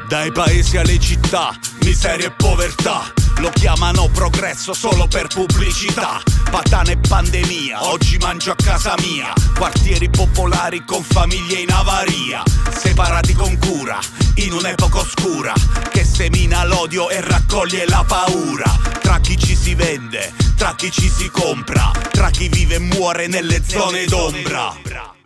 Dai paesi alle città, miseria e povertà. Lo chiamano progresso solo per pubblicità. Patana e pandemia, oggi mangio a casa mia. Quartieri popolari con famiglie in avaria, separati con cura, in un'epoca oscura che semina l'odio e raccoglie la paura. Tra chi ci si vende, tra chi ci si compra, tra chi vive e muore nelle zone d'ombra.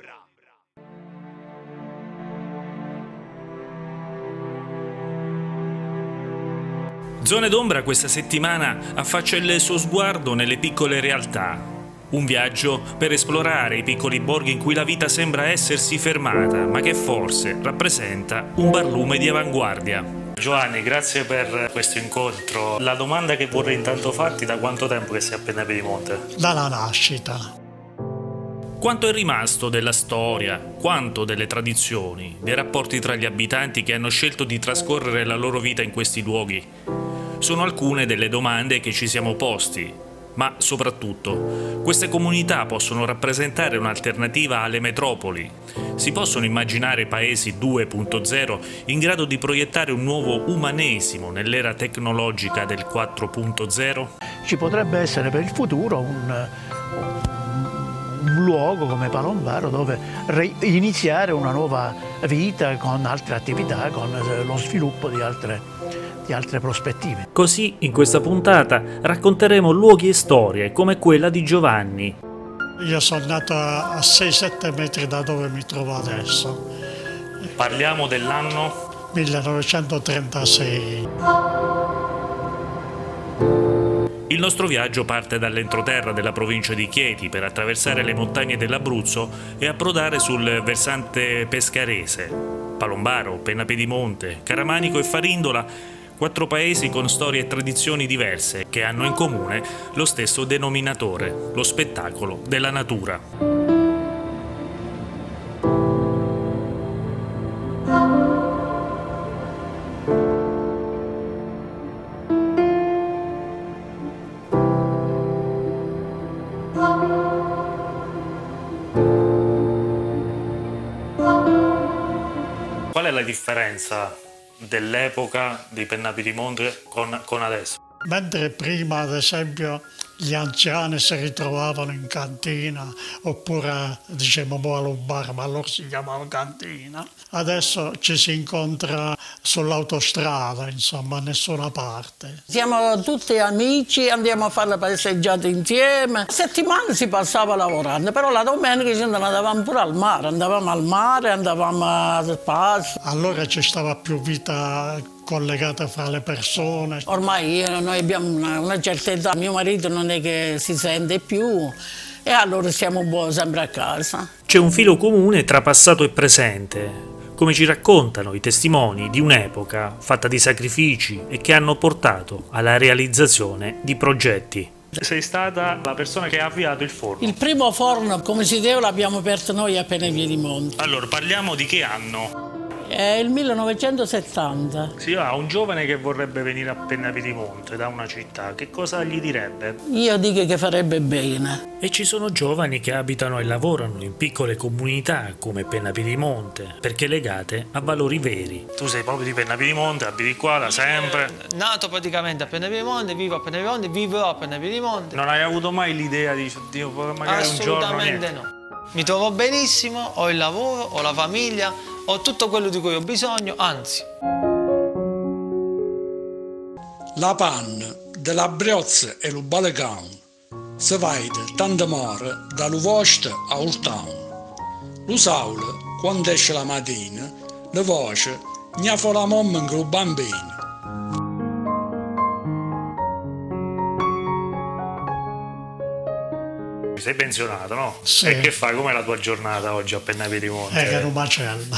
Zone d'ombra questa settimana affaccia il suo sguardo nelle piccole realtà. Un viaggio per esplorare i piccoli borghi in cui la vita sembra essersi fermata, ma che forse rappresenta un barlume di avanguardia. Giovanni, grazie per questo incontro. La domanda che vorrei intanto farti: da quanto tempo che sei a Pennapedimonte? Dalla nascita. Quanto è rimasto della storia, quanto delle tradizioni, dei rapporti tra gli abitanti che hanno scelto di trascorrere la loro vita in questi luoghi? Sono alcune delle domande che ci siamo posti, ma soprattutto, queste comunità possono rappresentare un'alternativa alle metropoli? Si possono immaginare paesi 2.0 in grado di proiettare un nuovo umanesimo nell'era tecnologica del 4.0? Ci potrebbe essere per il futuro un luogo come Palombaro dove iniziare una nuova vita con altre attività, con lo sviluppo di altre prospettive. Così, in questa puntata, racconteremo luoghi e storie come quella di Giovanni. Io sono nato a 6-7 metri da dove mi trovo adesso. Parliamo dell'anno 1936. Il nostro viaggio parte dall'entroterra della provincia di Chieti per attraversare le montagne dell'Abruzzo e approdare sul versante pescarese. Palombaro, Pennapedimonte, Caramanico e Farindola, 4 paesi con storie e tradizioni diverse che hanno in comune lo stesso denominatore, lo spettacolo della natura. Qual è la differenza dell'epoca di Pennapedimonte con adesso? Mentre prima, ad esempio, gli anziani si ritrovavano in cantina, oppure diciamo al bar, ma allora si chiamava cantina. Adesso ci si incontra sull'autostrada, insomma, a nessuna parte. Siamo tutti amici, andiamo a fare le passeggiate insieme. A settimana si passava lavorando, però la domenica ci andavamo pure al mare, andavamo al passo. Allora ci stava più vita collegata fra le persone. Ormai noi abbiamo una certa età, mio marito non è che si sente più e allora siamo un po' sempre a casa. C'è un filo comune tra passato e presente, come ci raccontano i testimoni di un'epoca fatta di sacrifici e che hanno portato alla realizzazione di progetti. Sei stata la persona che ha avviato il forno. Il primo forno, come si deve, l'abbiamo aperto noi a Pennapedimonte. Allora, parliamo di che anno? È il 1970. Sì, un giovane che vorrebbe venire a Pennapedimonte da una città, che cosa gli direbbe? Io dico che farebbe bene. E ci sono giovani che abitano e lavorano in piccole comunità come Pennapedimonte, perché legate a valori veri. Tu sei proprio di Pennapedimonte, abiti qua da sempre. Nato praticamente a Pennapedimonte, vivo a Pennapedimonte, vivrò a Pennapedimonte. Non hai avuto mai l'idea di Dio, magari un giorno? Assolutamente no. Mi trovo benissimo, ho il lavoro, ho la famiglia, ho tutto quello di cui ho bisogno, anzi. La panna della Briozza e lo Balecan si vede tanto amore dall'Uvosta a Urtown. Lo sole, quando esce la mattina, le voci gnafo la mamma con i bambini. Sei pensionato, no? Sì. E che fai? Com'è la tua giornata oggi a Pennapedimonte? Che era un macello.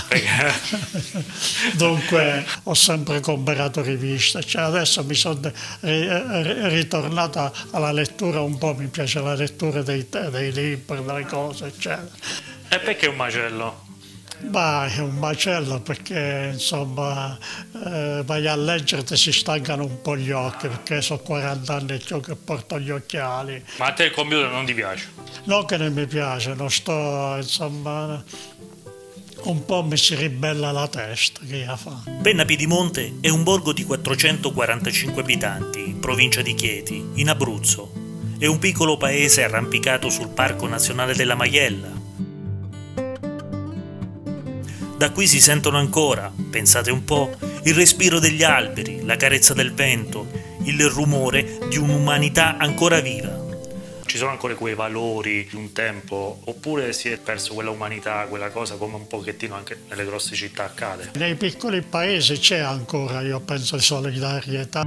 Dunque ho sempre comprato riviste, cioè, adesso mi sono ritornato alla lettura un po', mi piace la lettura dei libri, delle cose, eccetera. E perché un macello? Ma è un macello perché insomma vai a leggere e si stancano un po' gli occhi, perché sono 40 anni che porto gli occhiali. Ma a te il computer non ti piace? Non che non mi piace, non sto insomma un po' mi si ribella la testa che io fa. Penna Piedimonte è un borgo di 445 abitanti, provincia di Chieti, in Abruzzo. È un piccolo paese arrampicato sul Parco Nazionale della Maiella. Da qui si sentono ancora, pensate un po', il respiro degli alberi, la carezza del vento, il rumore di un'umanità ancora viva. Ci sono ancora quei valori di un tempo, oppure si è perso quella umanità, quella cosa, come un pochettino anche nelle grosse città accade? Nei piccoli paesi c'è ancora, io penso, solidarietà.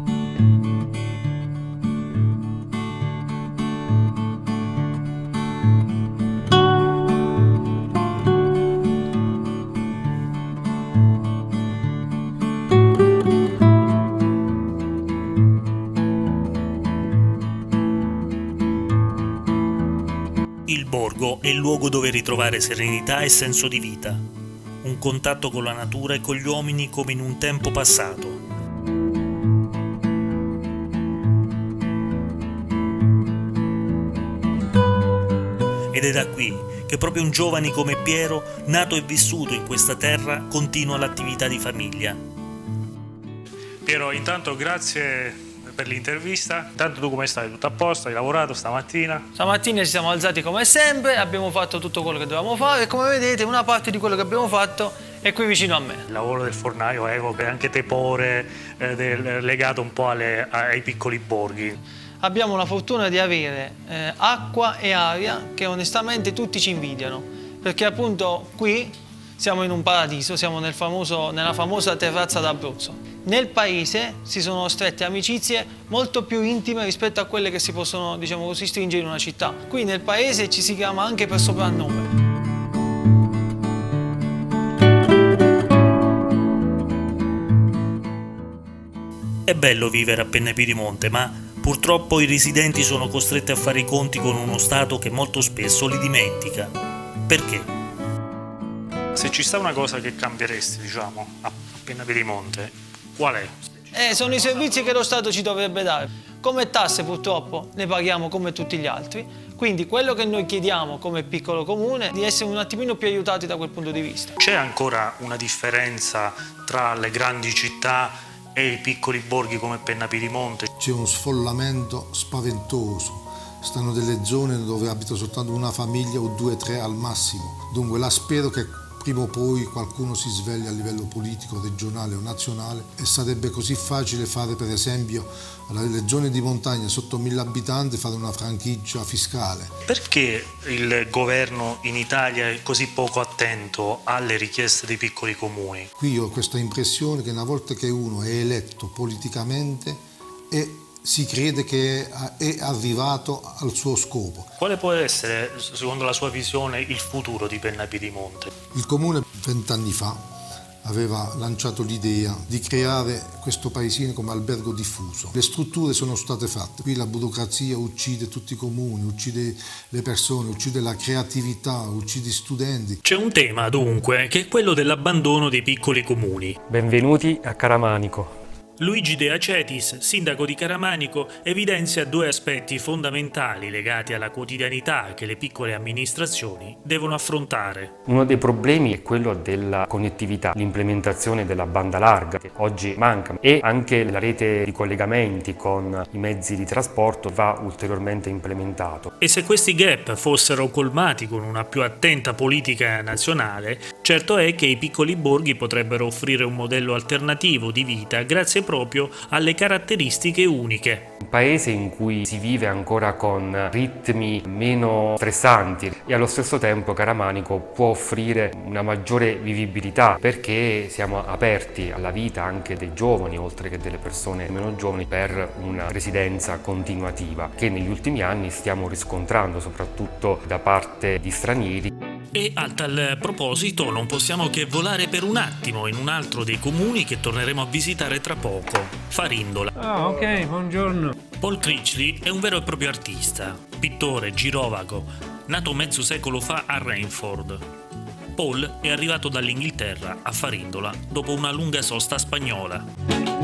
Il borgo è il luogo dove ritrovare serenità e senso di vita, un contatto con la natura e con gli uomini come in un tempo passato. Ed è da qui che proprio un giovane come Piero, nato e vissuto in questa terra, continua l'attività di famiglia. Piero, intanto grazie per l'intervista. Intanto tu come stai? Tutto a posto? Hai lavorato stamattina? Stamattina ci siamo alzati come sempre, abbiamo fatto tutto quello che dovevamo fare e come vedete una parte di quello che abbiamo fatto è qui vicino a me. Il lavoro del fornaio evoca anche tepore legato un po' ai piccoli borghi. Abbiamo la fortuna di avere acqua e aria che onestamente tutti ci invidiano, perché appunto qui siamo in un paradiso, siamo nella famosa terrazza d'Abruzzo. Nel paese si sono strette amicizie molto più intime rispetto a quelle che si possono, diciamo così, stringere in una città. Qui nel paese ci si chiama anche per soprannome. È bello vivere a Penna Piedimonte, ma purtroppo i residenti sono costretti a fare i conti con uno Stato che molto spesso li dimentica. Perché? Se ci sta una cosa che cambieresti, diciamo, a Penna Piedimonte, qual è? Sono i servizi che lo Stato ci dovrebbe dare. Come tasse purtroppo ne paghiamo come tutti gli altri, quindi quello che noi chiediamo come piccolo comune è di essere un attimino più aiutati da quel punto di vista. C'è ancora una differenza tra le grandi città e i piccoli borghi come Penna Piedimonte? C'è uno sfollamento spaventoso. Stanno delle zone dove abita soltanto una famiglia o 2 o 3 al massimo. Dunque là spero che prima o poi qualcuno si sveglia a livello politico, regionale o nazionale e sarebbe così facile fare per esempio le zone di montagna sotto 1000 abitanti fare una franchigia fiscale. Perché il governo in Italia è così poco attento alle richieste dei piccoli comuni? Qui ho questa impressione che una volta che uno è eletto politicamente si crede che è arrivato al suo scopo. Quale può essere, secondo la sua visione, il futuro di Penna Piedimonte? Il Comune 20 anni fa aveva lanciato l'idea di creare questo paesino come albergo diffuso. Le strutture sono state fatte, qui la burocrazia uccide tutti i comuni, uccide le persone, uccide la creatività, uccide gli studenti. C'è un tema dunque che è quello dell'abbandono dei piccoli comuni. Benvenuti a Caramanico. Luigi De Acetis, sindaco di Caramanico, evidenzia 2 aspetti fondamentali legati alla quotidianità che le piccole amministrazioni devono affrontare. Uno dei problemi è quello della connettività, l'implementazione della banda larga che oggi manca e anche la rete di collegamenti con i mezzi di trasporto va ulteriormente implementato. E se questi gap fossero colmati con una più attenta politica nazionale, certo è che i piccoli borghi potrebbero offrire un modello alternativo di vita grazie proprio alle caratteristiche uniche. Un paese in cui si vive ancora con ritmi meno stressanti e allo stesso tempo Caramanico può offrire una maggiore vivibilità perché siamo aperti alla vita anche dei giovani oltre che delle persone meno giovani per una residenza continuativa che negli ultimi anni stiamo riscontrando soprattutto da parte di stranieri. E a tal proposito non possiamo che volare per un attimo in un altro dei comuni che torneremo a visitare tra poco, Farindola. Ah, ok, buongiorno. Paul Critchley è un vero e proprio artista, pittore, girovago, nato mezzo secolo fa a Rainford. Paul è arrivato dall'Inghilterra a Farindola dopo una lunga sosta spagnola.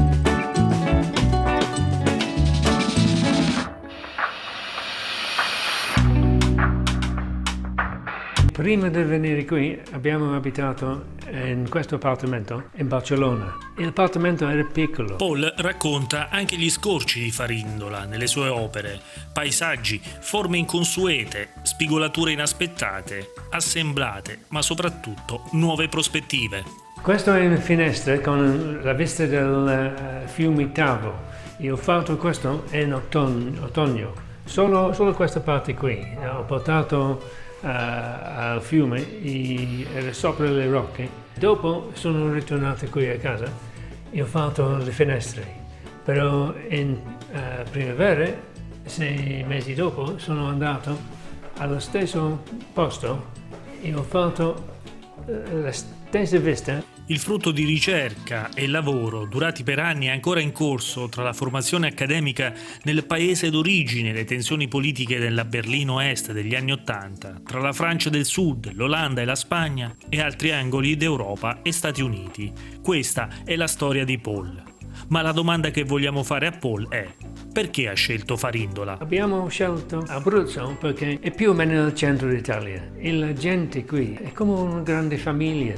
Prima di venire qui abbiamo abitato in questo appartamento in Barcellona. L'appartamento era piccolo. Paul racconta anche gli scorci di Farindola nelle sue opere, paesaggi, forme inconsuete, spigolature inaspettate, assemblate, ma soprattutto nuove prospettive. Questa è una finestra con la vista del fiume Tavo. Io ho fatto questo in ottogne. Solo questa parte qui. Ho portato al fiume, era sopra le rocce. Dopo sono ritornato qui a casa e ho fatto le finestre. Però in primavera, 6 mesi dopo, sono andato allo stesso posto e ho fatto la stessa vista. Il frutto di ricerca e lavoro durati per anni è ancora in corso tra la formazione accademica nel paese d'origine e le tensioni politiche della Berlino Est degli anni '80, tra la Francia del Sud, l'Olanda e la Spagna e altri angoli d'Europa e Stati Uniti. Questa è la storia di Paul. Ma la domanda che vogliamo fare a Paul è: perché ha scelto Farindola? Abbiamo scelto Abruzzo perché è più o meno nel centro d'Italia e la gente qui è come una grande famiglia.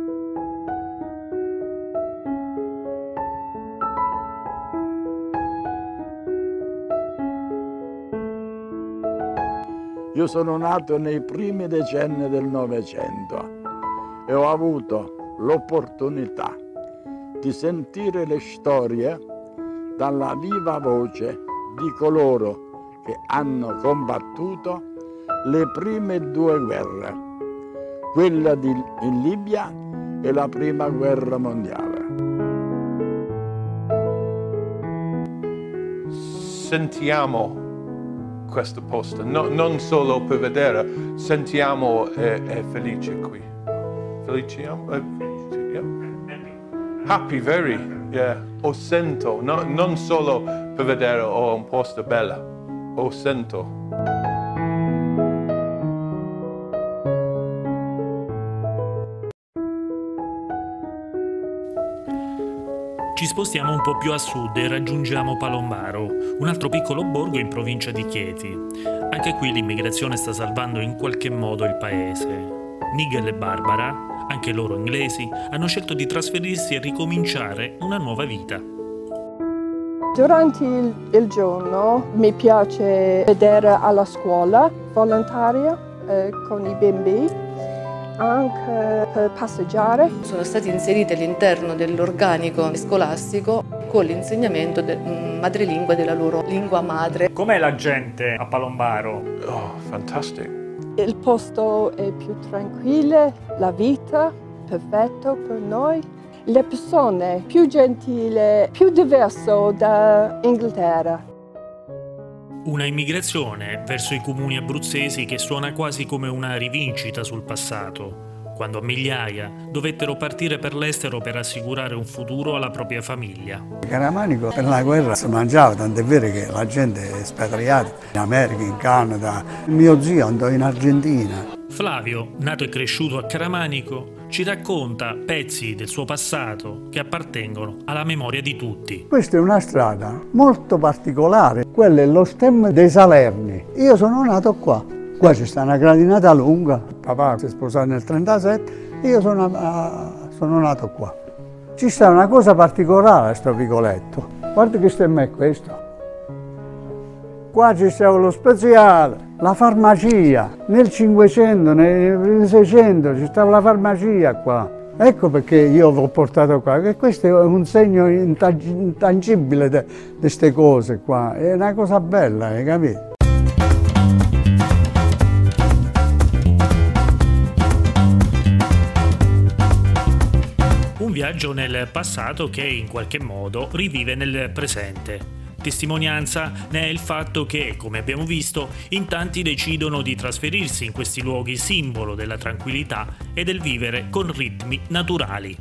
Io sono nato nei primi decenni del Novecento e ho avuto l'opportunità di sentire le storie dalla viva voce di coloro che hanno combattuto le prime 2 guerre, quella in Libia e la prima guerra mondiale. Sentiamo questo posto, non solo per vedere, sentiamo è felice qui. Feliciamo? Yeah. Happy, very, yeah. O sento, non solo per vedere un posto bello, o sento. Ci spostiamo un po' più a sud e raggiungiamo Palombaro, un altro piccolo borgo in provincia di Chieti. Anche qui l'immigrazione sta salvando in qualche modo il paese. Nigel e Barbara, anche loro inglesi, hanno scelto di trasferirsi e ricominciare una nuova vita. Durante il giorno mi piace vedere alla scuola volontaria con i bimbi, anche per passeggiare. Sono stati inseriti all'interno dell'organico scolastico con l'insegnamento madrelingua della loro lingua madre. Com'è la gente a Palombaro? Oh, fantastico. Il posto è più tranquillo, la vita perfetta per noi. Le persone più gentili, più diverse da Inghilterra. Una immigrazione verso i comuni abruzzesi che suona quasi come una rivincita sul passato, quando a migliaia dovettero partire per l'estero per assicurare un futuro alla propria famiglia. Caramanico per la guerra si mangiava, tant'è vero che la gente è espatriata in America, in Canada. Mio zio andò in Argentina. Flavio, nato e cresciuto a Caramanico, ci racconta pezzi del suo passato che appartengono alla memoria di tutti. Questa è una strada molto particolare, quello è lo stemma dei Salerni. Io sono nato qua. Qua c'è sta una gradinata lunga, papà si è sposato nel 1937, io sono nato qua. Ci sta una cosa particolare a sto vicoletto. Guarda che stemma è questo. Qua ci stava lo spaziale, la farmacia. Nel 500, nel 600 ci stava la farmacia qua. Ecco perché io l'ho portato qua, che questo è un segno intangibile di queste cose qua. È una cosa bella, hai capito? Un viaggio nel passato che in qualche modo rivive nel presente. Testimonianza ne è il fatto che, come abbiamo visto, in tanti decidono di trasferirsi in questi luoghi simbolo della tranquillità e del vivere con ritmi naturali.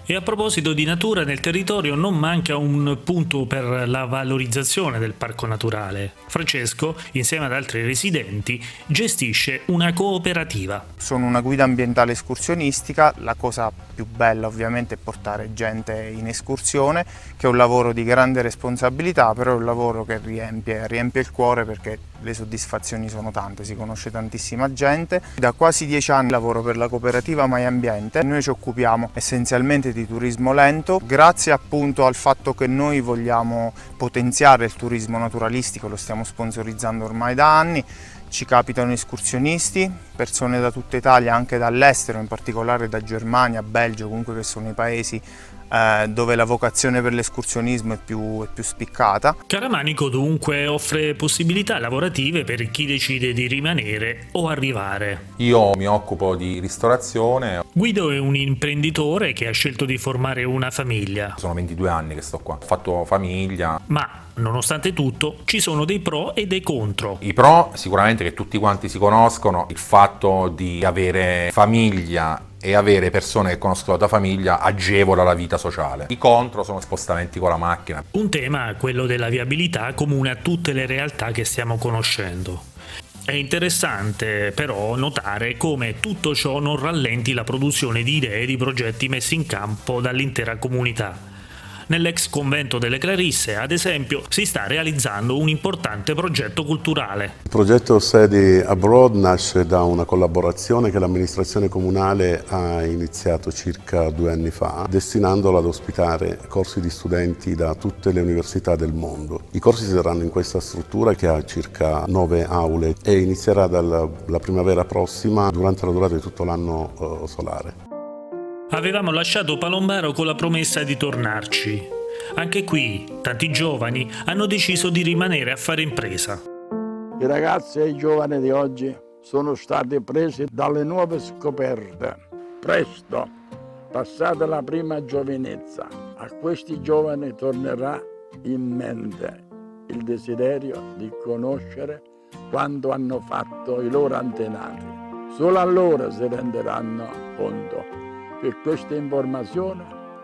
E a proposito di natura, nel territorio non manca un punto per la valorizzazione del parco naturale. Francesco, insieme ad altri residenti, gestisce una cooperativa. Sono una guida ambientale escursionistica, la cosa più bella ovviamente è portare gente in escursione, che è un lavoro di grande responsabilità, però è un lavoro che riempie il cuore perché le soddisfazioni sono tante, si conosce tantissima gente. Da quasi 10 anni lavoro per la cooperativa Mai Ambiente, noi ci occupiamo essenzialmente di turismo lento, grazie appunto al fatto che noi vogliamo potenziare il turismo naturalistico, lo stiamo sponsorizzando ormai da anni. Ci capitano escursionisti, persone da tutta Italia, anche dall'estero, in particolare da Germania, Belgio, comunque che sono i paesi dove la vocazione per l'escursionismo è più spiccata. Caramanico dunque offre possibilità lavorative per chi decide di rimanere o arrivare. Io mi occupo di ristorazione. Guido è un imprenditore che ha scelto di formare una famiglia. Sono 22 anni che sto qua, ho fatto famiglia. Ma nonostante tutto ci sono dei pro e dei contro. I pro sicuramente che tutti quanti si conoscono, il fatto di avere famiglia e avere persone che conoscono la tua famiglia agevola la vita sociale. I contro sono spostamenti con la macchina. Un tema, quello della viabilità, comune a tutte le realtà che stiamo conoscendo. È interessante però notare come tutto ciò non rallenti la produzione di idee e di progetti messi in campo dall'intera comunità. Nell'ex convento delle Clarisse, ad esempio, si sta realizzando un importante progetto culturale. Il progetto Sedi Abroad nasce da una collaborazione che l'amministrazione comunale ha iniziato circa 2 anni fa, destinandolo ad ospitare corsi di studenti da tutte le università del mondo. I corsi si terranno in questa struttura che ha circa 9 aule e inizierà dalla primavera prossima durante la durata di tutto l'anno solare. Avevamo lasciato Palombaro con la promessa di tornarci. Anche qui, tanti giovani hanno deciso di rimanere a fare impresa. I ragazzi e i giovani di oggi sono stati presi dalle nuove scoperte. Presto, passata la prima giovinezza, a questi giovani tornerà in mente il desiderio di conoscere quanto hanno fatto i loro antenati. Solo allora si renderanno conto che queste informazioni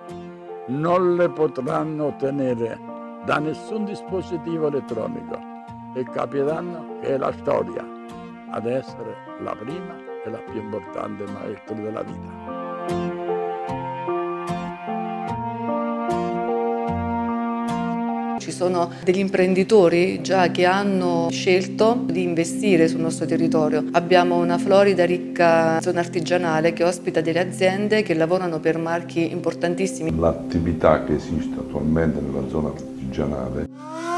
non le potranno ottenere da nessun dispositivo elettronico e capiranno che è la storia ad essere la prima e la più importante maestra della vita. Ci sono degli imprenditori già che hanno scelto di investire sul nostro territorio. Abbiamo una florida, ricca zona artigianale che ospita delle aziende che lavorano per marchi importantissimi. L'attività che esiste attualmente nella zona artigianale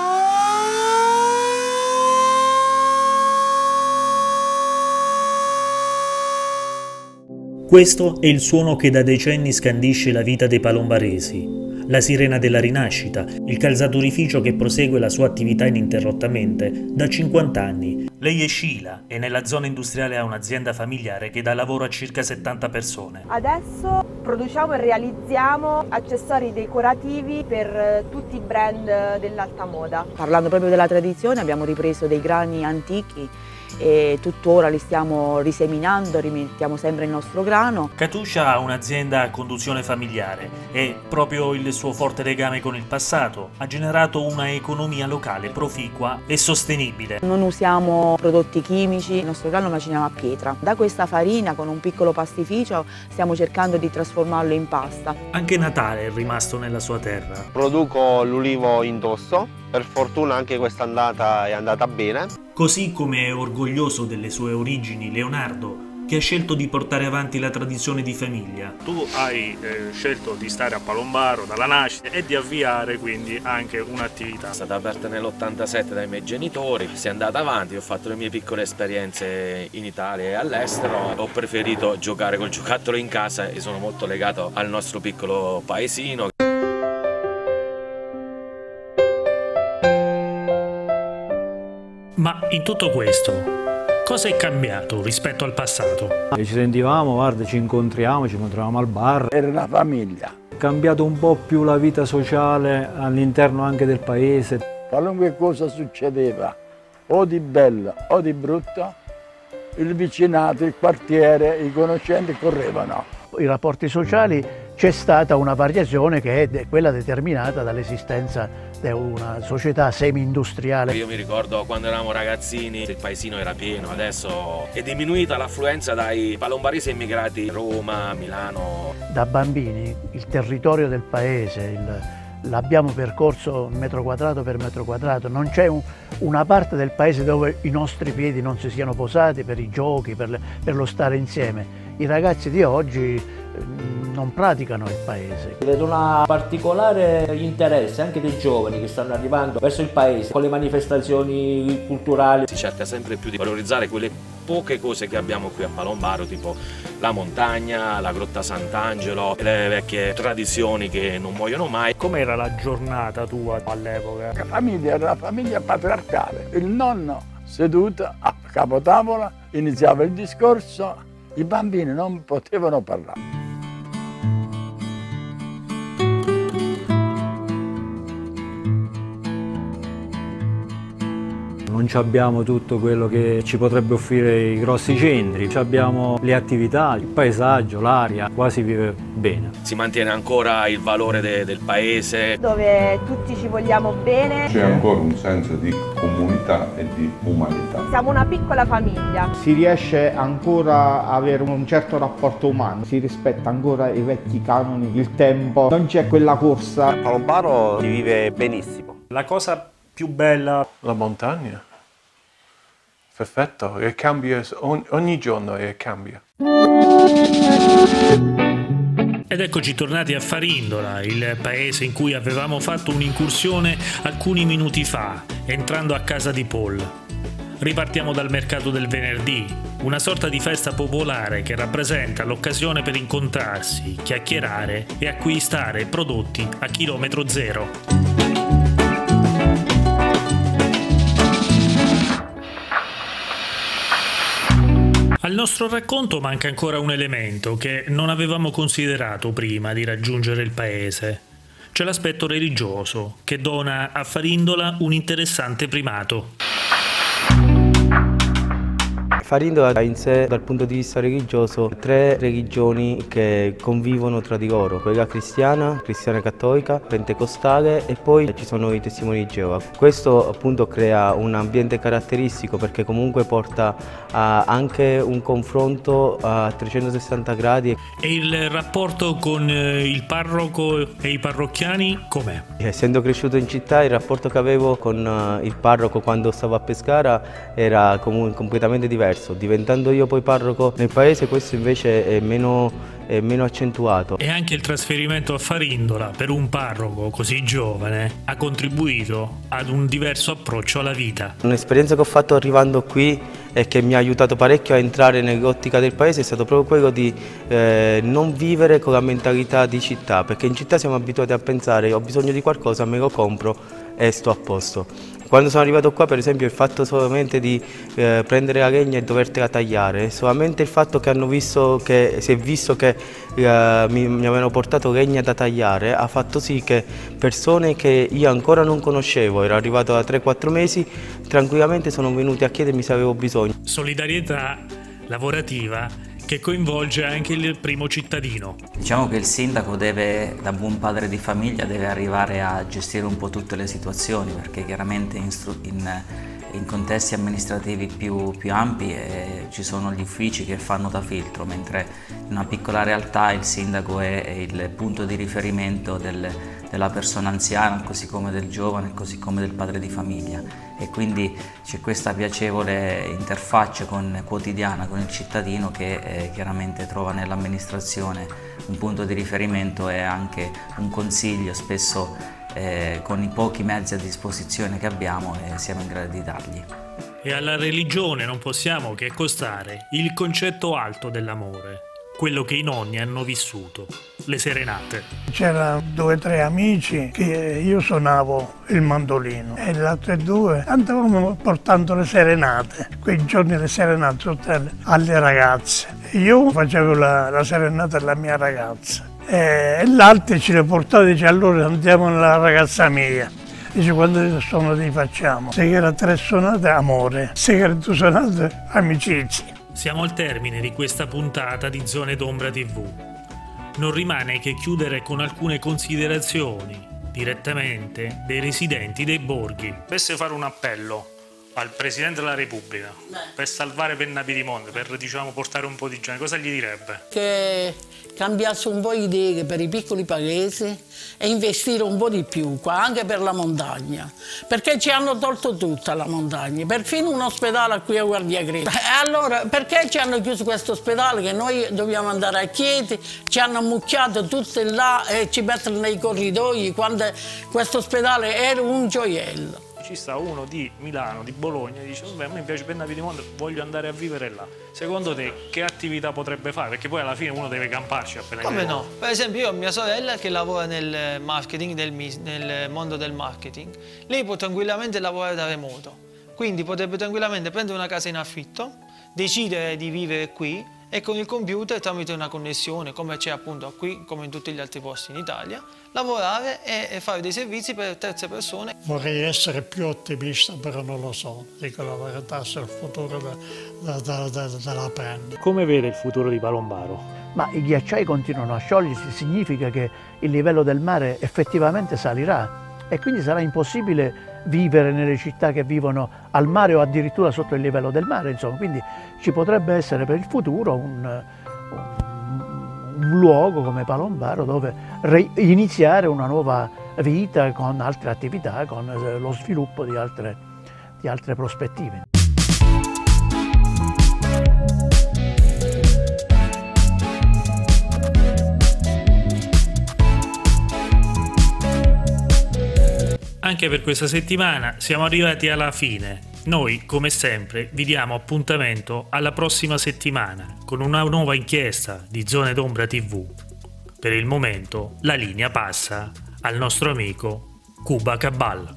Questo è il suono che da decenni scandisce la vita dei palombaresi. La sirena della rinascita, il calzaturificio che prosegue la sua attività ininterrottamente da 50 anni. Lei è Sheila e nella zona industriale ha un'azienda familiare che dà lavoro a circa 70 persone. Adesso produciamo e realizziamo accessori decorativi per tutti i brand dell'alta moda. Parlando proprio della tradizione, abbiamo ripreso dei grani antichi e tuttora li stiamo riseminando, rimettiamo sempre il nostro grano. Katusha ha un'azienda a conduzione familiare e proprio il suo forte legame con il passato ha generato una economia locale proficua e sostenibile. Non usiamo prodotti chimici, il nostro grano lo maciniamo a pietra. Da questa farina, con un piccolo pastificio, stiamo cercando di trasformarlo in pasta. Anche Natale è rimasto nella sua terra. Produco l'ulivo indosso, per fortuna anche quest'andata è andata bene. Così come è orgoglioso delle sue origini Leonardo, che ha scelto di portare avanti la tradizione di famiglia. Tu hai scelto di stare a Palombaro dalla nascita e di avviare quindi anche un'attività. È stata aperta nell'87 dai miei genitori, si è andata avanti, ho fatto le mie piccole esperienze in Italia e all'estero, ho preferito giocare col giocattolo in casa e sono molto legato al nostro piccolo paesino. Ma in tutto questo, cosa è cambiato rispetto al passato? Ci sentivamo, guarda, ci incontravamo al bar. Era una famiglia. È cambiato un po' più la vita sociale all'interno anche del paese. Qualunque cosa succedeva, o di bello o di brutto, il vicinato, il quartiere, i conoscenti correvano. I rapporti sociali c'è stata una variazione che è quella determinata dall'esistenza di una società semi-industriale. Io mi ricordo quando eravamo ragazzini il paesino era pieno, adesso è diminuita l'affluenza dai palombaresi immigrati a Roma, Milano. Da bambini il territorio del paese l'abbiamo percorso metro quadrato per metro quadrato, non c'è una parte del paese dove i nostri piedi non si siano posati per i giochi, per lo stare insieme. I ragazzi di oggi non praticano il paese. Vedo un particolare interesse anche dei giovani che stanno arrivando verso il paese con le manifestazioni culturali. Si cerca sempre più di valorizzare quelle poche cose che abbiamo qui a Palombaro, tipo la montagna, la grotta Sant'Angelo, le vecchie tradizioni che non muoiono mai. Com'era la giornata tua all'epoca? La famiglia era una famiglia patriarcale. Il nonno seduto a capotavola iniziava il discorso, i bambini non potevano parlare. Non abbiamo tutto quello che ci potrebbe offrire i grossi centri, abbiamo le attività, il paesaggio, l'aria, qua si vive bene. Si mantiene ancora il valore del paese. Dove tutti ci vogliamo bene. C'è ancora un senso di comunità e di umanità. Siamo una piccola famiglia. Si riesce ancora a avere un certo rapporto umano, si rispetta ancora i vecchi canoni, il tempo, non c'è quella corsa. A Palombaro si vive benissimo. La cosa più bella? La montagna. Perfetto, e cambia ogni giorno e cambia. Ed eccoci tornati a Farindola, il paese in cui avevamo fatto un'incursione alcuni minuti fa, entrando a casa di Paul. Ripartiamo dal mercato del venerdì, una sorta di festa popolare che rappresenta l'occasione per incontrarsi, chiacchierare e acquistare prodotti a chilometro zero. Al nostro racconto manca ancora un elemento che non avevamo considerato prima di raggiungere il paese. C'è l'aspetto religioso, che dona a Farindola un interessante primato. Farindola ha in sé, dal punto di vista religioso, 3 religioni che convivono tra di loro: quella cristiana cattolica, pentecostale e poi ci sono i testimoni di Geova. Questo appunto crea un ambiente caratteristico perché comunque porta a anche un confronto a 360 gradi. E il rapporto con il parroco e i parrocchiani com'è? Essendo cresciuto in città, il rapporto che avevo con il parroco quando stavo a Pescara era completamente diverso. Diventando io poi parroco nel paese, questo invece è meno accentuato. E anche il trasferimento a Farindola per un parroco così giovane ha contribuito ad un diverso approccio alla vita. Un'esperienza che ho fatto arrivando qui e che mi ha aiutato parecchio a entrare nell'ottica del paese è stato proprio quello di non vivere con la mentalità di città, perché in città siamo abituati a pensare: ho bisogno di qualcosa, me lo compro e sto a posto. Quando sono arrivato qua, per esempio, il fatto solamente di prendere la legna e dovertela tagliare, solamente il fatto che si è visto che mi avevano portato legna da tagliare, ha fatto sì che persone che io ancora non conoscevo, ero arrivato da 3-4 mesi, tranquillamente sono venuti a chiedermi se avevo bisogno. Solidarietà lavorativa che coinvolge anche il primo cittadino. Diciamo che il sindaco deve, da buon padre di famiglia, deve arrivare a gestire un po' tutte le situazioni, perché chiaramente in contesti amministrativi più ampi ci sono gli uffici che fanno da filtro, mentre in una piccola realtà il sindaco è il punto di riferimento della persona anziana, così come del giovane, così come del padre di famiglia, e quindi c'è questa piacevole interfaccia quotidiana con il cittadino che chiaramente trova nell'amministrazione un punto di riferimento e anche un consiglio, spesso con i pochi mezzi a disposizione che abbiamo siamo in grado di dargli. E alla religione non possiamo che accostare il concetto alto dell'amore, quello che i nonni hanno vissuto, le serenate. C'erano 2 o 3 amici che io suonavo il mandolino e le altre 2 andavamo portando le serenate, quei giorni le serenate alle ragazze. Io facevo la serenata alla mia ragazza e l'altro ce le portava e dice: allora andiamo alla ragazza mia. Dice: quando sono ti facciamo? Se che era 3 suonate, amore; se che era 2 suonate, amicizia. Siamo al termine di questa puntata di Zone d'Ombra TV. non rimane che chiudere con alcune considerazioni direttamente dei residenti dei borghi. Dovesse fare un appello al Presidente della Repubblica per salvare Penna Piedemonte, per portare un po' di gente, cosa gli direbbe? Che cambiasse un po' idee per i piccoli paesi e investire un po' di più qua, anche per la montagna, perché ci hanno tolto tutta la montagna, perfino un ospedale qui a Guardia Greta. E allora perché ci hanno chiuso questo ospedale che noi dobbiamo andare a Chieti, ci hanno ammucchiato tutte là e ci mettono nei corridoi quando questo ospedale era un gioiello. Ci sta uno di Milano, di Bologna, e dice vabbè, a me piace Penna Piedemonte, voglio andare a vivere là. Secondo te che attività potrebbe fare? Perché poi alla fine uno deve camparci appena. Come no? Per esempio io ho mia sorella che lavora nel marketing, nel mondo del marketing. Lei può tranquillamente lavorare da remoto, quindi potrebbe tranquillamente prendere una casa in affitto, decidere di vivere qui e con il computer, tramite una connessione, come c'è appunto qui, come in tutti gli altri posti in Italia, lavorare e fare dei servizi per terze persone. Vorrei essere più ottimista, però non lo so. Dico la verità, se il futuro della Penna. Come vede il futuro di Palombaro? Ma i ghiacciai continuano a sciogliersi, significa che il livello del mare effettivamente salirà e quindi sarà impossibile vivere nelle città che vivono al mare o addirittura sotto il livello del mare, insomma, quindi ci potrebbe essere per il futuro un luogo come Palombaro dove iniziare una nuova vita con altre attività, con lo sviluppo di altre prospettive. Anche per questa settimana siamo arrivati alla fine. Noi, come sempre, vi diamo appuntamento alla prossima settimana con una nuova inchiesta di Zone d'Ombra TV. Per il momento la linea passa al nostro amico Cuba Cabal.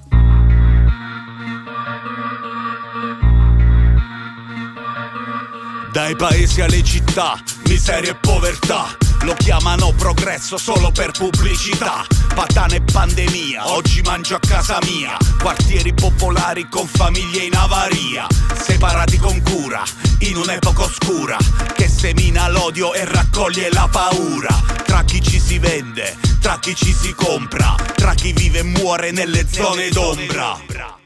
Dai paesi alle città, miseria e povertà, lo chiamano progresso solo per pubblicità. Patane e pandemia, oggi mangio a casa mia. Quartieri popolari con famiglie in avaria, separati con cura, in un'epoca oscura che semina l'odio e raccoglie la paura. Tra chi ci si vende, tra chi ci si compra, tra chi vive e muore nelle zone d'ombra.